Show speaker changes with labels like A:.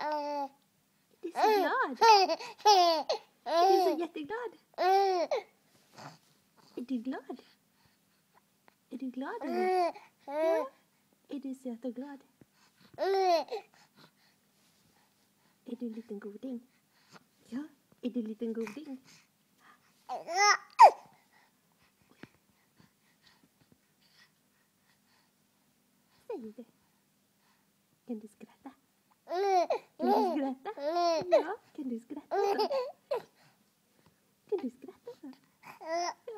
A: Du är så glad. Du är så jätteglad. Är du glad? Är du glad? Eller? Ja. Är du söt och glad? Är du en liten goding? Ja. Är du en liten goding? Säg det. Kan du skratta? Kan du skratta? Ja, kan du skratta? Kan du skratta?